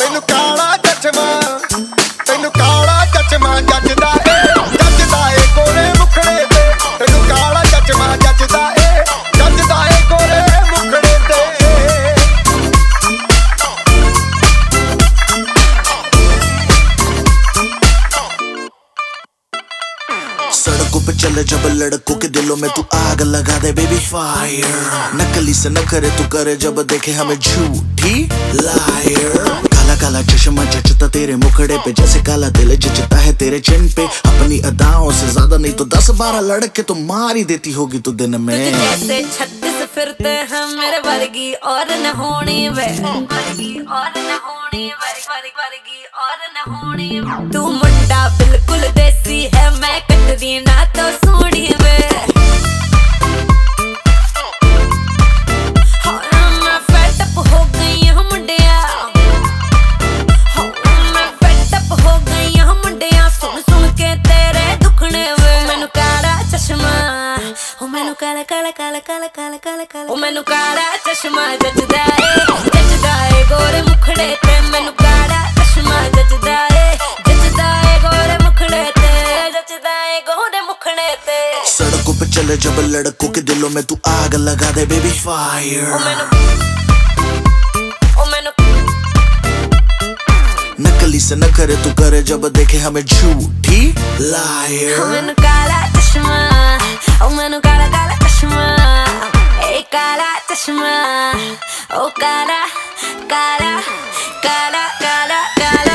ਤੈਨੂੰ ਕਾਲਾ ਚਸ਼ਮਾ ਜੱਜਦਾ ਏ ਗੋਰੇ ਮੁਖੜੇ ਤੇ ਤੈਨੂੰ ਕਾਲਾ ਚਸ਼ਮਾ ਜੱਜਦਾ ਏ ਗੋਰੇ ਮੁਖੜੇ ਤੇ सड़कों पे चले जब लड़कों के दिलों में तू आग लगा दे बेबी फायर। नकली से न करे तू करे जब देखे हमें झूठी लायर। काला काला चश्मा जचता तेरे मुखड़े पे जैसे काला दिल जचता है तेरे चिन पे। अपनी अदाओं से ज्यादा नहीं तो 10-12 लड़के तो मार ही देती होगी तू दिन में। जैसे 36 फिरते हैं मेरे वर्गी और न होनी वे, वर्गी और न होनी वे, वर्गी और न होनी वे। तू मुंडा बिल्कुल देसी है मैं कटरीना तो सोनी वे। मैं फेड अप हो गई हूँ मुंडिया, मैं फेड अप हो गई हूँ मुंडिया सुन सुन के तेरे दुखने वे। मैनू काला चश्मा मैनू काला काला काला काला काला काला काला मैनू काला चश्मा जचदा ए गोरे मुखड़े ते। मैनू काला चश्मा जचदा ए गोरे मुखड़े ते, जचदा ए गोरे मुखड़े ते। सड़कों पे चले जब लड़कों के दिलों में तू आग लगा दे बेबी फायर। नकली से न करे तू करे जब देखे हमें झूठी लायर। मैनू काला चश्मा मैनू काला काला चश्मा ए काला चश्मा ओ काला काला काला काला काला।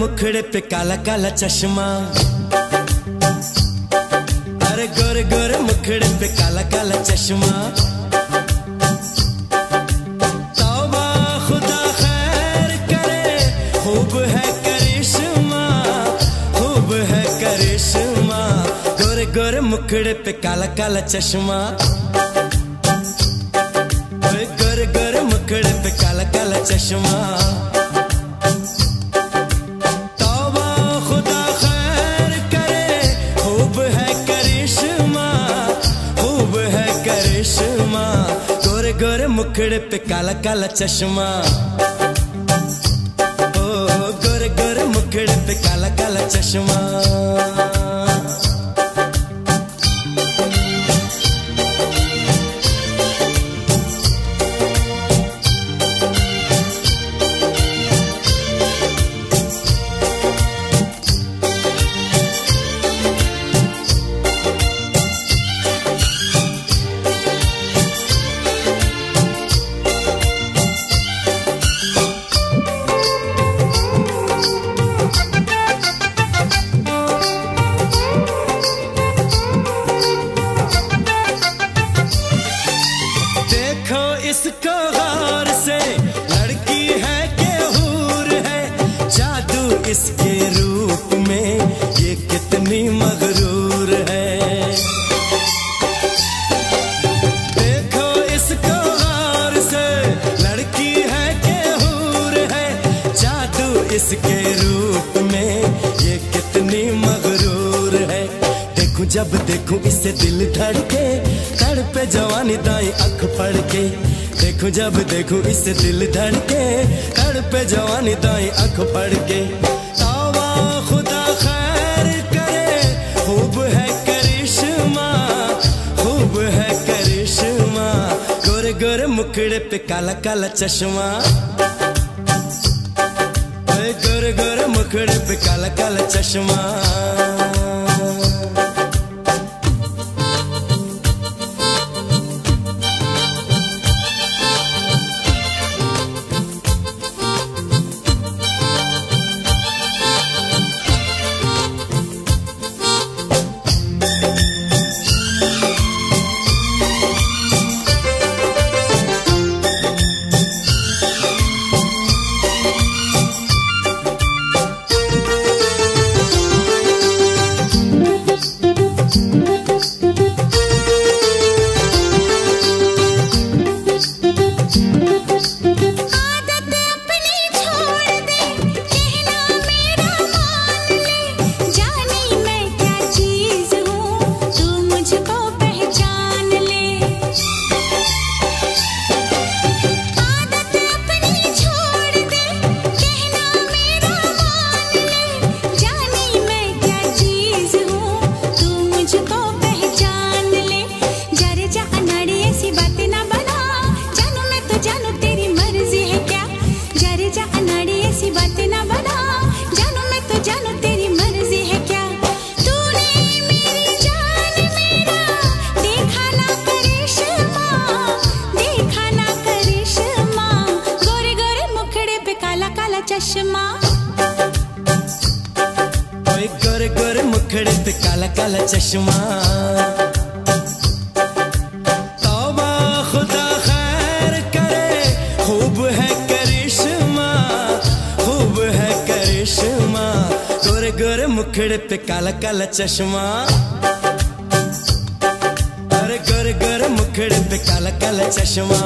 मुखड़े पे काला काला चश्मा, अरे गोरे गोरे मुखड़े पे काला काला चश्मा। तौबा खुदा खैर करे, खूब है करिश्मा, खूब है करिश्मा। गोरे गोरे मुखड़े पे काला काला चश्मा, गोरे गोरे मुखड़े पे काला काला चश्मा। तौबा खुदा खैर करे, खूब है करिश्मा, खूब है करिश्मा। गोरे गोरे मुखड़े पे काला काला चश्मा, ओ गोरे गोरे मुखड़े पे काला काला चश्मा। इसको गौर से, लड़की है के हूर है, जादू इसके रूप में ये कितनी मगरूर है। देखो इसको गौर से, लड़की है के हूर है, जादू इसके रूप में ये कितनी मगरूर है। देखूं जब देखूं इसे दिल धड़के, तड़पे जवानी दाई अख पड़ के। देखूं जब देखूं इसे दिल धड़के, तड़पे जवानी दाई अख पड़ के। तौबा खुदा खैर करे, खूब है करिश्मा, खूब है करिश्मा। गोरे गोरे मुखड़े पे काला काला चश्मा, गोरे गोरे मुखड़े पे काला काला चश्मा। चश्मा, गोरे गोरे मुखड़े पे काला काला चश्मा। तौबा खुदा खैर करे, खूब है करिश्मा, खूब है करिश्मा। गोरे गोरे मुखड़े पे काला काला चश्मा, अरे गोरे गोरे मुखड़े पे काला काला चश्मा।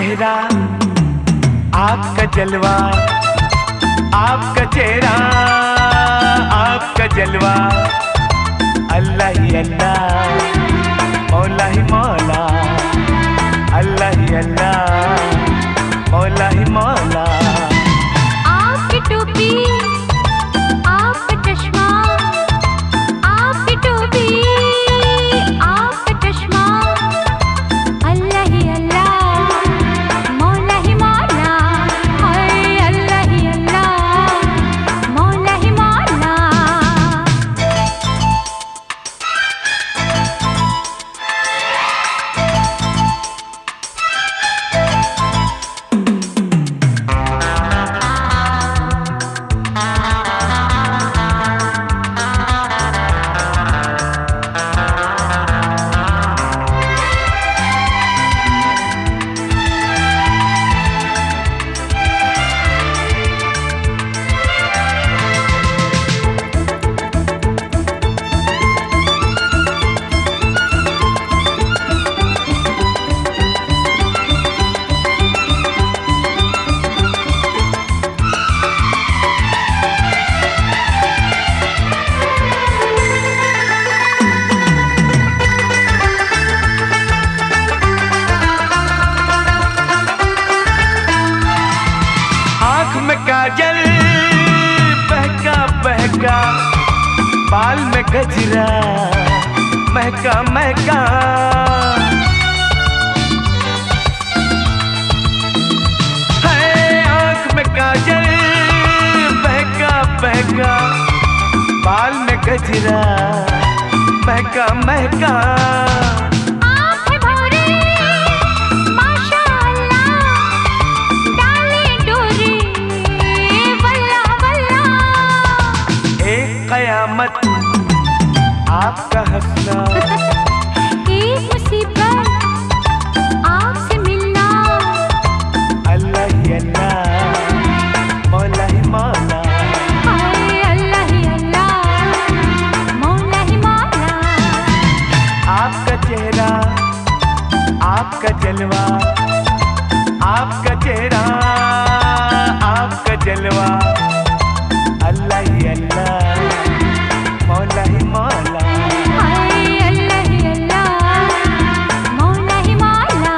चेहरा, आपका जलवा, आपका चेहरा, आपका जलवा, अल्लाह ही अल्लाह, मौला ही मौला, अल्लाह ही अल्लाह, मौला ही मौला। आपकी टोपी, आपका चश्मा, आपकी टोपी, आपका चश्मा, अल्लाह ही अल्लाह, मौला ही मौला, हाय अल्लाह ही अल्लाह, मौला ही मौला। काजल बहका बहका, बाल में गजरा महका महका, है आँख में काजल बहका बहका, बाल में गजरा महका महका। कयामत आपका हंसना, एक मुसीबत आपसे मिलना, अल्लाह ही अल्लाह, मौला ही मौला, हाय अल्लाह ही अल्लाह, मौला ही मौला। आपका चेहरा, आपका जलवा, आपका चेहरा, आपका जलवा, अल्लाह ही अल्लाह, मौला ही मौला, हाय अल्लाह ही अल्लाह, मौला ही मौला।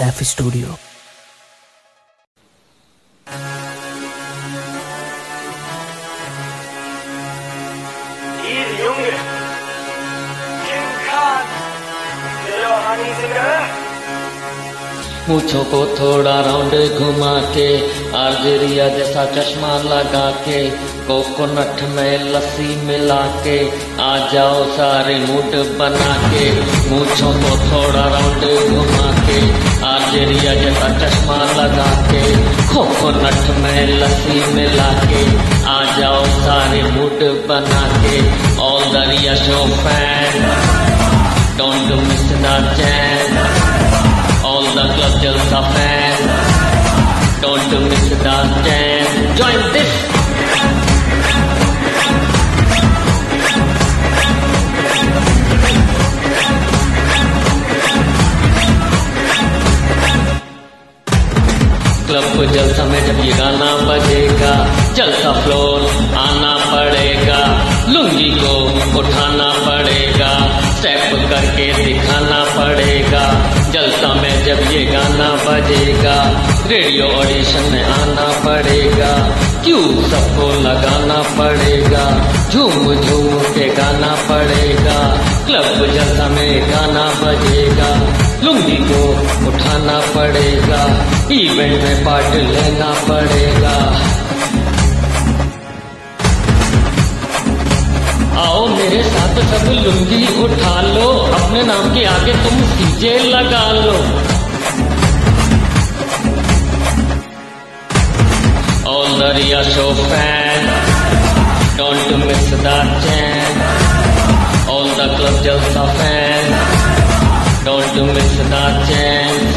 सैफ स्टूडियो। मूंछों को थोड़ा राउंड घुमा के, आर्जेरिया जैसा चश्मा लगा के, कोकोनट में लस्सी मिला के, आ जाओ सारे मूड बना के। मूंछों को थोड़ा राउंड घुमा के, आर्जेरिया जैसा चश्मा लगा के, कोकोनट में लस्सी मिला के, आ जाओ सारे मूड बना के। All the Ria show fan, don't miss the chance. All the club jalsa fan, don't miss the chance. Join this. Club Jalsa में जब ये गाना बजेगा, जलसा फ्लोर आना पड़ेगा, लुंगी को उठाना पड़ेगा, स्टेप करके दिखाना पड़ेगा। जलसा में जब ये गाना बजेगा, रेडियो ऑडिशन में आना पड़ेगा, क्यों सबको लगाना पड़ेगा, झूम झूम के गाना पड़ेगा। क्लब जलसा में गाना बजेगा, लुंगी को उठाना पड़ेगा, इवेंट में पार्ट लेना पड़ेगा। आओ मेरे साथ सब लुंगी उठा लो, अपने नाम के आगे तुम सीजे लगा लो। All the Ria show fan, don't miss the chance. All the club jalsa fan, don't miss the chance.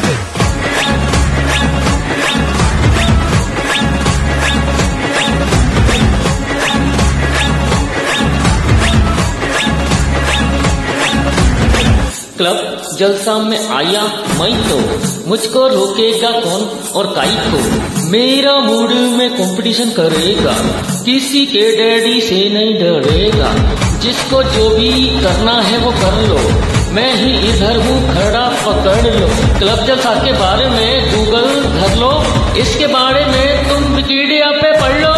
Club Jalsa में आया मैं तो, मुझको रोकेगा कौन और काई को। मेरा मूड में कंपटीशन करेगा, किसी के डैडी से नहीं डरेगा। जिसको जो भी करना है वो कर लो, मैं ही इधर हूँ खड़ा पकड़ लो। क्लब जलसा के बारे में गूगल धर लो, इसके बारे में तुम विकिपीडिया पे पढ़ लो।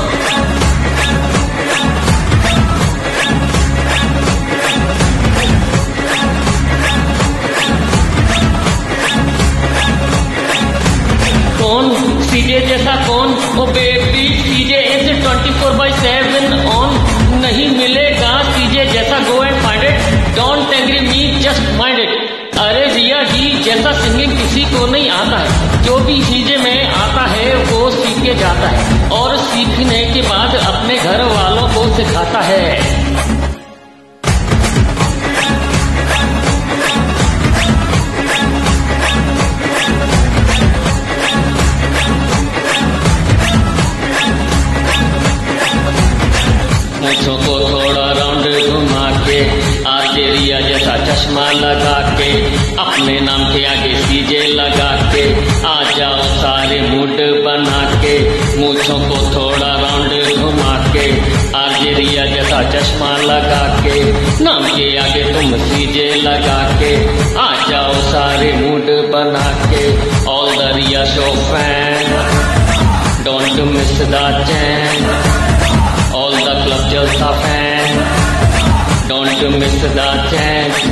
कौन सीजे जैसा कौन, oh baby CJ is 24/7 on. नहीं मिलेगा सीजे जैसा, go and find it, don't angry me just mind it. अरे रिया जी जैसा सिंगिंग किसी को नहीं आता है, जो भी सीजे में आता है वो सीख के जाता है, और सीखने के बाद अपने घर वालों को सिखाता है। मूंछों को थोड़ा राउंड घुमा के, आर्जेरिया जैसा चश्मा लगा के, अपने नाम के आगे सीजे लगा के, आ जाओ सारे मूड बना के। मूंछों को थोड़ा राउंड घुमा के, आर्जेरिया जैसा चश्मा लगा के, नाम के आगे तुम सीजे लगा के, आ जाओ सारे मूड बना के। All the Ria show fan, don't miss the chance. All the club jalsa fan, don't miss the chance.